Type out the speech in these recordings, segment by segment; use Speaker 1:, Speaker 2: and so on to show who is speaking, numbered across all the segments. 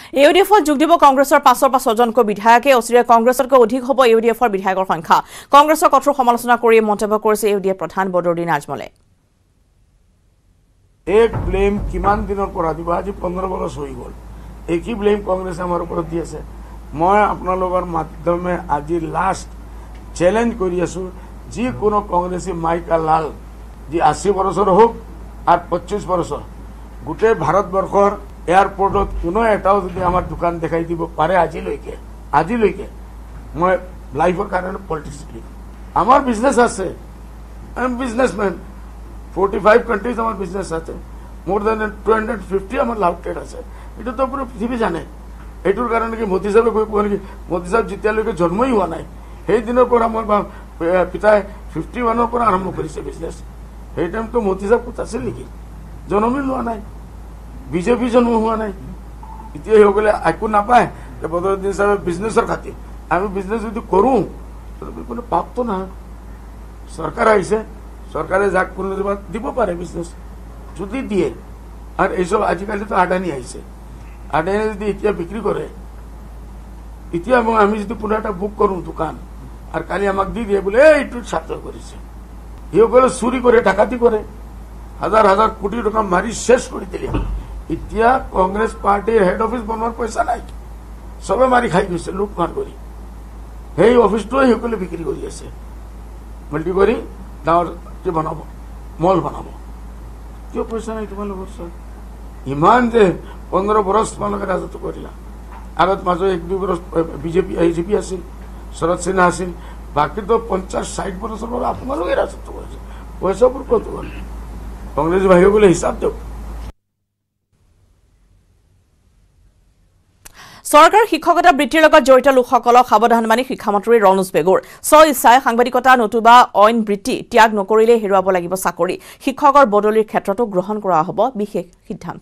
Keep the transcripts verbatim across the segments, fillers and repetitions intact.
Speaker 1: A I U D F যোগ দিব কংগ্ৰেছৰ পাঁচৰ পৰা ছজনকৈ বিধায়কে অচিৰে কংগ্ৰেছতকৈ অধিক হ'ব A I U D Fৰ বিধায়কৰ সংখ্যা কংগ্ৰেছৰ কঠোৰ সমালোচনা কৰি মন্তব্য কৰিছে A I U D F প্ৰধান বদৰুদ্দিন আজমলে
Speaker 2: এক ব্লেম কিমান দিনৰ পৰা দিব আজি পোন্ধৰ বছৰ হৈ গ'ল একই ব্লেম কংগ্ৰেছে আমাৰ ওপৰত দি আছে মই আপোনালোকৰ মাধ্যমে আজি লাষ্ট চ্যালেঞ্জ কৰি আছো যি কোনো কংগ্ৰেছী মাইকা লাল যি আশী বছৰ হোক আর পঁচিশ বছৰ গোটেই ভাৰতবৰ্ষৰ এয়াৰপোৰ্টত কোনো এটাও যদি আমাৰ দোকান দেখাই দিব পাৰে আজিলৈকে আজিলৈকে মই লাইফৰ কাৰণে পলিটিক্স লিখ আমাৰ বিজনেছ আছে I am businessman forty-five countries আমার বিজনেস আছে more than two hundred fifty আমার লাউটেড আছে এটা তো পুরো পৃথিবী জানে এটুর কারণে কি মোদি সাহেব কই কোন কি মোদি সাহেব যেতিয়ালৈকে জন্মই হোৱা নাই সেই দিনৰ পৰা মোৰ পিতাই fifty-one ৰ পৰা আৰম্ভ কৰিছে বিজনেস সেই টাইম তো মোদি সাহেব কত আছিল নেকি জন্মই লোৱা নাই বিজেপি জন্ম হোৱা নাই এতিয়া হৈ গলে একো নাপায় যে বদৰুদ্দিন সাহেব বিজনেসৰ খাতিৰ আমি বিজনেস যদি কৰো তো কোনো পাপ তো না সরকার আইছে সরকারে যাক কোনো দিব পারে বিজনেস যদি দিয়ে আর এইসব আজিকালি তো আদানি আইছে আদানি যদি এতিয়া বিক্রি করে এতিয়া আমি যদি পুরাটা বুক করু দোকান আর কালি আমাকে দি দিয়ে বলে এইটু ছাত্র করেছে ইয়ে চুরি করে ডাকাতি করে হাজার হাজার কোটি টাকা মারি শেষ করে দিলে এতিয়া কংগ্রেস পার্টির হেড অফিস বনোয়ার পয়সা নাই সবে মারি খাই গৈছে লুটমার করে সেই অফিসটো সকলে বিক্রি করে আছে মাল্টি করে ডাঙৰ কি বনাব মল বনাব কিয় পইচা নাই তোমালোকৰ ওচৰত ইমান যে পোন্ধৰ বছৰ তোমালোকে ৰাজত্ব কৰিলা আগত মাজত এক দুই বছৰ বিজেপি এজিপি আছিল শৰদ সিনহা আছিল বাকী তো পঞ্চাশ ষাট বছৰ পৰা আপোনালোকে ৰাজত্ব কৰিছে পইচাবোৰ ক'ত গ'ল কংগ্ৰেছ বাহিৰ গ'লে হিচাপ দিয়ক
Speaker 1: সরকার শিক্ষকতা বৃত্তিৰ লগত জড়িত লোকসকলক সাৱধান মানি শিক্ষামন্ত্ৰী ৰনোজ বেগুৰ স্ব ইচ্ছাই সাংবাদিকতা নতুবা অইন বৃত্তি ত্যাগ নকৰিলে হেৰুৱাব লাগিব চাকৰি শিক্ষকৰ বদলিৰ ক্ষেত্ৰতো গ্ৰহণ কৰা হ'ব বিশেষ সিদ্ধান্ত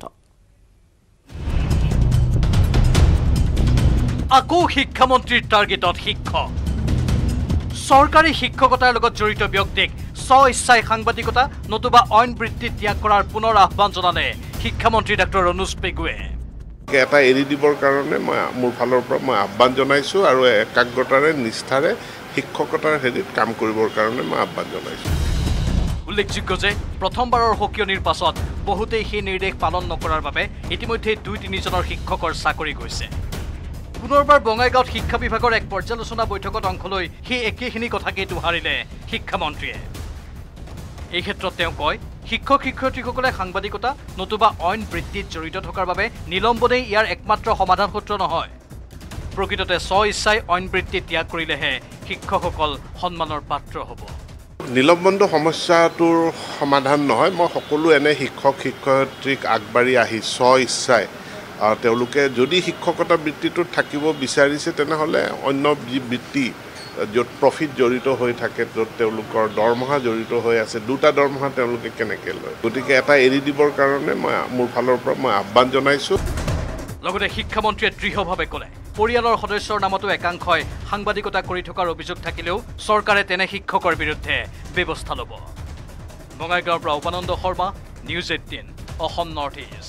Speaker 3: আকৌ শিক্ষামন্ত্ৰীৰ টাৰ্গেটত শিক্ষক চৰকাৰী শিক্ষকতাৰ লগত জড়িত ব্যক্তিক স্ব ইচ্ছাই সাংবাদিকতা নতুবা অইন বৃত্তি ত্যাগ কৰাৰ পুনৰ আহ্বান জনালে শিক্ষামন্ত্ৰী ডক্টৰ ৰনোজ বেগুৱে
Speaker 4: এটা এৰি দিবৰ কাৰণে মই মোৰ ফালৰ পৰা মই আহ্বান জনাইছো আৰু একাগ্ৰতাৰে নিষ্ঠাৰে শিক্ষকতাৰ হেৰিত কাম কৰিবৰ কাৰণে মই আহ্বান জনাইছো
Speaker 3: উল্লেখযোগ্য যে প্ৰথমবাৰৰ সকিয়নিৰ পাছত বহুতেই সেই নিৰ্দেশ পালন নকৰাৰ বাবে ইতিমধ্যে দুই তিনিজনৰ শিক্ষকৰ চাকৰি গৈছে পুনৰবাৰ বঙাইগাঁৱত শিক্ষা বিভাগৰ এক পৰ্যালোচনা বৈঠকত অংশ লৈ সেই একেখিনি কথাকে দোহাৰিলে শিক্ষামন্ত্ৰীয়ে এই ক্ষেত্ৰত তেওঁ কয় শিক্ষক শিক্ষয়িত্ৰীসকলে সাংবাদিকতা নতুবা অইন বৃত্তিত জড়িত থকাৰ বাবে নিলম্বনেই ইয়াৰ একমাত্ৰ সমাধান সূত্ৰ নহয় প্ৰকৃততে স্ব ইচ্ছাই অইন বৃত্তি ত্যাগ কৰিলেহে শিক্ষকসকল সন্মানৰ পাত্ৰ হ'ব
Speaker 4: নিলম্বনটো সমস্যাটোৰ সমাধান নহয় মই সকলো এনে শিক্ষক শিক্ষয়িত্ৰীক আগবাঢ়ি আহি স্ব ইচ্ছাই তেওঁলোকে যদি শিক্ষকতা বৃত্তিটোত থাকিব বিচাৰিছে তেনেহ'লে অন্য যি বৃত্তি য'ত প্ৰফিট জড়িত হৈ থাকে য'ত তেওঁলোকৰ দৰমহা জড়িত হৈ আছে দুটা দৰমহা তেওঁলোকে কেনেকৈ লয় গতিকে এটা এৰি দিবৰ কাৰণে মই মোৰ ফালৰ পৰা মই আহ্বান জনাইছোঁ
Speaker 3: লগতে শিক্ষামন্ত্ৰীয়ে দৃঢ়ভাৱে ক'লে পৰিয়ালৰ সদস্যৰ নামতো একাংশই সাংবাদিকতা কৰি থকাৰ অভিযোগ থাকিলেও চৰকাৰে তেনে শিক্ষকৰ বিৰুদ্ধে ব্যৱস্থা ল'ব বঙাইগাঁৱৰ পৰা Upananda Sharma news eighteen Assam north east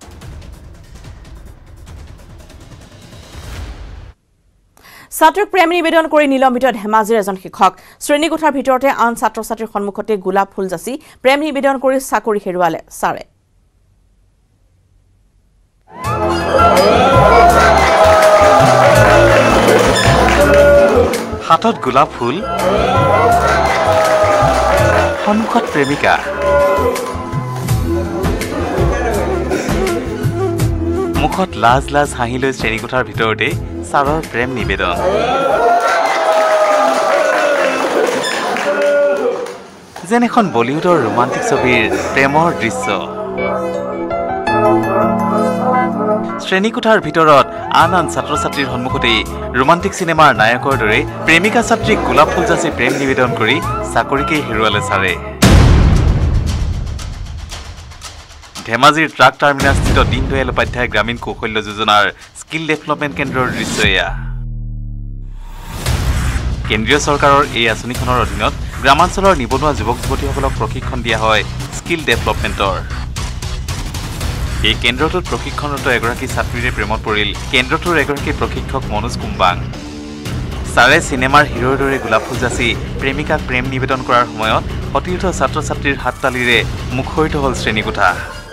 Speaker 1: ছাত্ৰক প্ৰেম নিবেদন কৰি নিলম্বিত ধেমাজিৰ এজন শিক্ষক শ্ৰেণীকোঠাৰ ভিতৰতে আন ছাত্ৰ ছাত্ৰীৰ সন্মুখতে গোলাপ ফুল যাচি প্ৰেম নিবেদন কৰি চাকৰি হেৰুৱালে ছাৰে
Speaker 5: হাতত গোলাপ ফুল সন্মুখত প্ৰেমিকা মুখত লাজ লাজ হাঁহি লৈ শ্ৰেণীকোঠাৰ ভিতৰতে ছাৰৰ প্ৰেম নিবেদন যেন এখন বলিউডৰ ৰোমান্টিক ছবিৰ প্ৰেমৰ দৃশ্য শ্ৰেণীকোঠাৰ ভিতৰত আন আন ছাত্ৰ ছাত্ৰীৰ সন্মুখতেই ৰোমান্টিক চিনেমাৰ নায়কৰ দৰে প্ৰেমিকা ছাত্ৰীক গোলাপ ফুল যাচি প্ৰেম নিবেদন কৰি চাকৰিকেই হেৰুৱালে ছাৰে ধেমাজিৰ ট্ৰাক টাৰ্মিনাছস্থিত দীনদয়াল উপাধ্যায় গ্ৰামীণ কৌশল্য যোজনাৰ স্কিল ডেভেলপমেণ্ট কেন্দ্ৰৰ দৃশ্য এয়া কেন্দ্ৰীয় চৰকাৰৰ এই আঁচনিখনৰ অধীনত গ্ৰামাঞ্চলৰ নিবনুৱা যুৱক যুৱতীসকলক প্ৰশিক্ষণ দিয়া হয় স্কিল ডেভেলপমেণ্টৰ এই কেন্দ্ৰটোত প্ৰশিক্ষণৰত এগৰাকী ছাত্ৰীৰে প্ৰেমত পৰিল কেন্দ্ৰটোৰ এগৰাকী প্ৰশিক্ষক মনোজ কুম্বাং ছাৰে চিনেমাৰ হিৰোৰ দৰে গোলাপ ফুল যাচি প্ৰেমিকাক প্ৰেম নিবেদন কৰাৰ সময়ত সতীৰ্থ ছাত্ৰ ছাত্ৰীৰ হাততালিৰে মুখৰিত হ'ল শ্ৰেণীকোঠা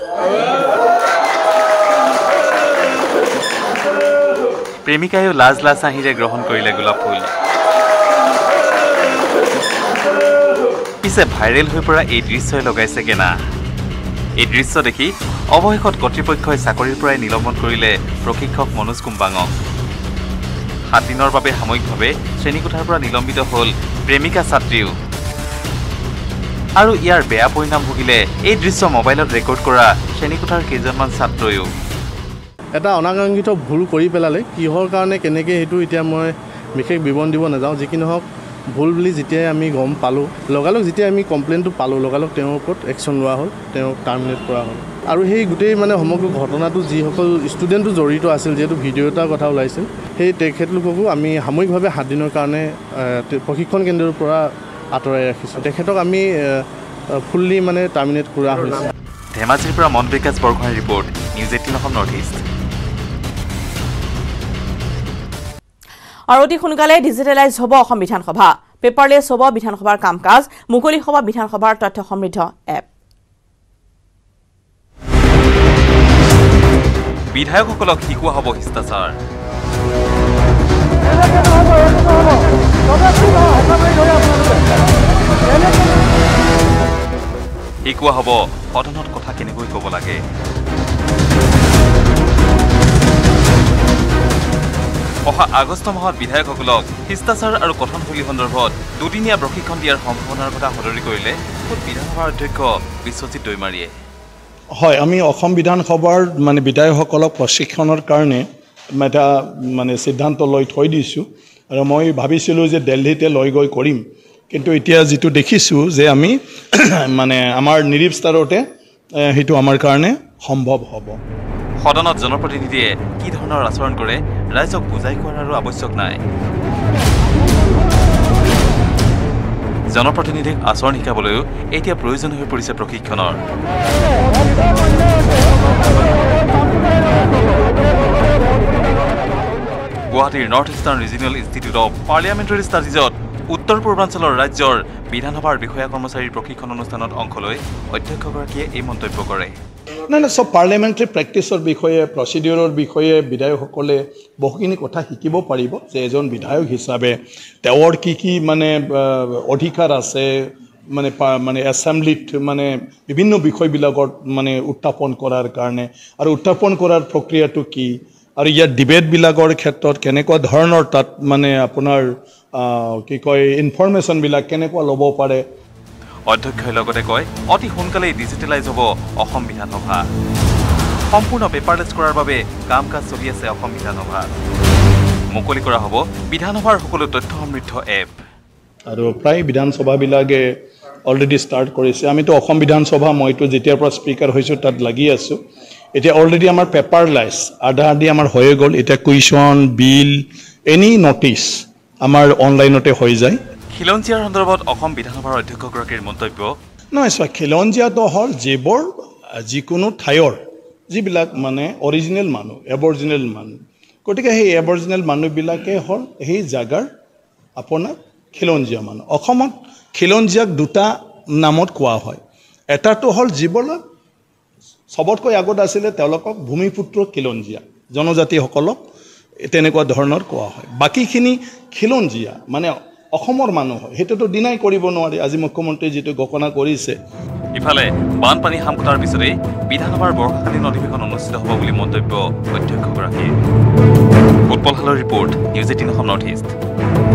Speaker 5: প্ৰেমিকায়ো লাজ লাজ হাঁহিৰে গ্ৰহণ কৰিলে গোলাপ ফুল পিছে ভাইৰেল হৈ পৰা এই দৃশ্যই লগাইছে কেনা এই দৃশ্য দেখি অৱশেষত কৰ্তৃপক্ষই চাকৰিৰ পৰাই নিলম্বন কৰিলে প্ৰশিক্ষক মনোজ কুম্বাঙক সাত দিনৰ বাবে সাময়িকভাৱে শ্ৰেণীকোঠাৰ পৰা নিলম্বিত হ'ল প্ৰেমিকা ছাত্ৰীও আৰু ইয়াৰ বেয়া পৰিণাম ভুগিলে এই দৃশ্য মোবাইলত ৰেকৰ্ড কৰা শ্ৰেণীকোঠাৰ কেইজনমান ছাত্ৰয়ো
Speaker 6: এটা অনাকাংক্ষিত ভুল কৰি পেলালে কিহৰ কাৰণে কেনেকৈ সেইটো এতিয়া মই বিশেষ বিৱৰণ দিব নাযাওঁ যি কি নহওক ভুল বুলি যেতিয়াই আমি গম পালোঁ লগালগ যেতিয়া আমি কমপ্লেইনটো পালোঁ লগালগ তেওঁৰ ওপৰত একশ্যন লোৱা হ'ল তেওঁক টাৰ্মিনেট কৰা হ'ল আৰু সেই গোটেই মানে সমগ্ৰ ঘটনাটো যিসকল ষ্টুডেণ্টো জড়িত আছিল যিহেতু ভিডিঅ' এটাৰ কথা ওলাইছিল সেই তেখেতলোককো আমি সাময়িকভাৱে সাত দিনৰ কাৰণে প্ৰশিক্ষণ কেন্দ্ৰৰ পৰা আঁতৰাই ৰাখিছোঁ তেখেতক আমি ফুল্লি মানে টাৰ্মিনেট কৰা হৈছে
Speaker 5: ধেমাজিৰ পৰা মন বিকাশ বৰগোহাঁইৰ report news eighteen Assam north east
Speaker 1: আৰু অতি সোনকালে ডিজিটেলাইজ হ'ব অসম বিধানসভা পেপাৰলেছ হ'ব বিধানসভাৰ কাম কাজ মুকলি হ'ব বিধানসভাৰ তথ্য সমৃদ্ধ এপ
Speaker 5: বিধায়কসকলক শিকোৱা হ'ব শিষ্টাচাৰ শিকোৱা হ'ব সদনত কথা কেনেকৈ ক'ব লাগে অহা আগষ্ট মাহত বিধায়কসকলক শিষ্টাচাৰ আৰু কথনশৈলী সন্দৰ্ভত দুদিনীয়া প্ৰশিক্ষণ দিয়াৰ সম্ভাৱনাৰ কথা সদৰি কৰিলে বিধানসভাৰ অধ্যক্ষ বিশ্বজিৎ দৈমাৰীয়ে
Speaker 7: হয় আমি অসম বিধানসভাৰ মানে বিধায়কসকলক প্ৰশিক্ষণৰ কাৰণে এটা মানে সিদ্ধান্ত লৈ থৈ দিছোঁ আৰু মই ভাবিছিলোঁ যে দিল্লীতে লৈ গৈ কৰিম কিন্তু এতিয়া যেটো দেখিছো যে আমি মানে আমাৰ নিৰীপ স্তৰতে হেতু আমাৰ কাৰণে সম্ভৱ হ'ব
Speaker 5: সদনত জনপ্ৰতিনিধিয়ে কি ধৰণৰ আচৰণ কৰে ৰাইজক বুজাই কোৱাৰ আৱশ্যক নাই জনপ্ৰতিনিধিক আচৰণ শিকাবলৈও এতিয়া প্ৰয়োজন হৈ পৰিছে প্ৰশিক্ষণৰ গুৱাহাটীৰ north eastern regional institute of parliamentary ষ্টাডিজত উত্তৰ পূৰ্বাঞ্চলৰ ৰাজ্যৰ বিধানসভাৰ বিষয়া কৰ্মচাৰীৰ প্ৰশিক্ষণ অনুষ্ঠানত অংশ লৈ অধ্যক্ষগৰাকীয়ে এই মন্তব্য কৰে
Speaker 7: না না সব পাৰ্লিয়ামেণ্টাৰী প্ৰেক্টিছৰ বিষয়ে প্ৰচিডিউৰৰ বিষয়ে বিধায়কসকলে বহুখিনি কথা শিকিব পাৰিব যে এজন বিধায়ক হিচাপে তেওঁৰ কি কি মানে অধিকাৰ আছে মানে মানে এছেম্বলিত মানে বিভিন্ন বিষয়বিলাকত মানে উত্থাপন কৰাৰ কাৰণে আৰু উত্থাপন কৰাৰ প্ৰক্ৰিয়াটো কি আৰু ইয়াৰ ডিবেটবিলাকৰ ক্ষেত্ৰত কেনেকুৱা ধৰণৰ তাত মানে আপোনাৰ কি কয় ইনফৰমেশ্যনবিলাক কেনেকুৱা ল'ব পাৰে
Speaker 5: অধ্যক্ষই লগতে কয় অতি সোনকালেই ডিজিটেলাইজ হ'ব অসম বিধানসভা সম্পূৰ্ণ পেপাৰলেছ কৰাৰ বাবে কাম কাজ চলি আছে অসম বিধানসভা মুকলি কৰা হ'ব বিধানসভাৰ সকলো তথ্য সমৃদ্ধ এপ
Speaker 7: আৰু প্ৰায় বিধানসভাবিলাকে অলৰেডি ষ্টাৰ্ট কৰিছে আমিতো অসম বিধানসভা মইতো যেতিয়াৰ পৰা স্পীকাৰ হৈছোঁ তাত লাগি আছোঁ এতিয়া অলৰেডি আমাৰ পেপাৰলেছ আধা আধি আমাৰ হৈ গ'ল এতিয়া কুৱেশ্যন বিল এনি নটিচ আমাৰ অনলাইনতে হৈ যায়
Speaker 5: খিলঞ্জীয়াৰ সন্দৰ্ভত অসম বিধানসভাৰ অধ্যক্ষগৰাকীৰ মন্তব্য
Speaker 7: নহয় চোৱা খিলঞ্জীয়াটো হ'ল যিবোৰ যিকোনো ঠাইৰ যিবিলাক মানে অৰিজিনেল মানুহ এবৰজিনেল মানুহ গতিকে সেই এবৰজিনেল মানুহবিলাকে হ'ল সেই জাগাৰ আপোনাৰ খিলঞ্জীয়া মানুহ অসমত খিলঞ্জীয়াক দুটা নামত কোৱা হয় এটাটো হ'ল যিবিলাক সবতকৈ আগত আছিলে তেওঁলোকক ভূমিপুত্ৰ খিলঞ্জীয়া জনজাতিসকলক তেনেকুৱা ধৰণৰ কোৱা হয় বাকীখিনি খিলঞ্জীয়া মানে অসমৰ মানুহ হয় হেতুটো ডিনাই কৰিব নোৱাৰি আজি মুখ্যমন্ত্ৰী যেটো ঘোষণা কৰিছে
Speaker 5: ইফালে বানপানী হামকুটাৰ পিছতে বিধানসভাৰ বৰ্ষাকালীন অধিৱেশন অনুষ্ঠিত হ'ব বুলি মন্তব্য অধ্যক্ষগৰাকীৰ ফুটবল হালৰ report news eighteen Assam north east